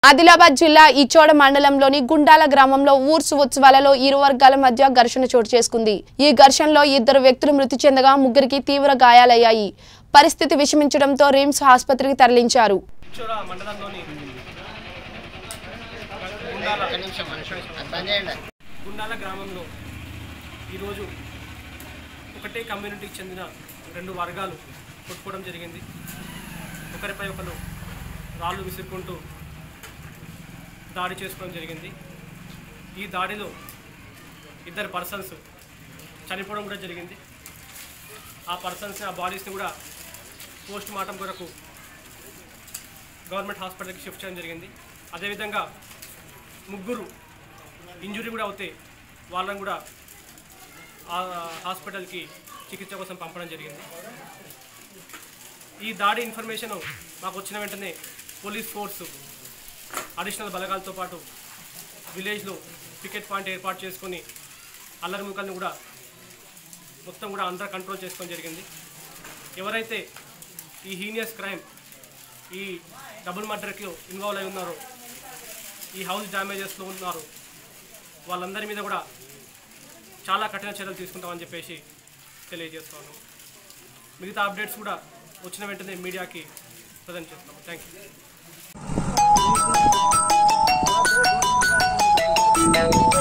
ఆదిలాబాద్ జిల్లా ఇచోడ మండలంలోని గుండాల గ్రామంలో ఊర్సు ఉత్సవాలలో ఇరు వర్గాల మధ్య ఘర్షణ చోటు చేసుకుంది। ఈ ఘర్షణలో ఇద్దరు వ్యక్తులు మృతి చెందగా ముగ్గురికి తీవ్ర గాయాలయ్యాయి। పరిస్థితి విషమించడంతో రిమ్స్ ఆసుపత్రికి తరలించారు। ఇచోడ మండలంలోని గుండాల గ్రామంలో ఈ రోజు ఒకటే కమ్యూనిటీకి చెందిన రెండు వర్గాలు కొట్టుకోవడం జరిగింది। ఒకరిపై ఒకరు రాళ్ళు విసురుకుంటూ దాడి చేసుకోవడం జరిగింది। ఈ దాడిలో ఇద్దరు పర్సన్స్ చనిపోవడం కూడా జరిగింది। ఆ పర్సన్స్ ఆ బాడీస్ని కూడా పోస్ట్ మార్టం కొరకు గవర్నమెంట్ హాస్పిటల్కి షిఫ్ట్ చేయడం జరిగింది। అదేవిధంగా ముగ్గురు ఇంజురీ కూడా అవుతే వాళ్ళని కూడా హాస్పిటల్కి చికిత్స కోసం పంపడం జరిగింది। ఈ దాడి ఇన్ఫర్మేషన్ మాకు వచ్చిన వెంటనే పోలీస్ ఫోర్సు అడిషనల్ బలగాలతో పాటు విలేజ్లో పికెట్ పాయింట్ ఏర్పాటు చేసుకొని అల్లరిముఖాలను కూడా మొత్తం కూడా అండర్ కంట్రోల్ చేసుకోవడం జరిగింది। ఎవరైతే ఈ హీనియస్ క్రైమ్ ఈ డబుల్ మర్డర్కి ఇన్వాల్వ్ అయి ఉన్నారో, ఈ హౌస్ డ్యామేజెస్లో ఉన్నారో వాళ్ళందరి మీద కూడా చాలా కఠిన చర్యలు తీసుకుంటామని చెప్పేసి తెలియజేస్తున్నాను। మిగతా అప్డేట్స్ కూడా వచ్చిన వెంటనే మీడియాకి ప్రజెంట్ చేస్తాము। Thank you.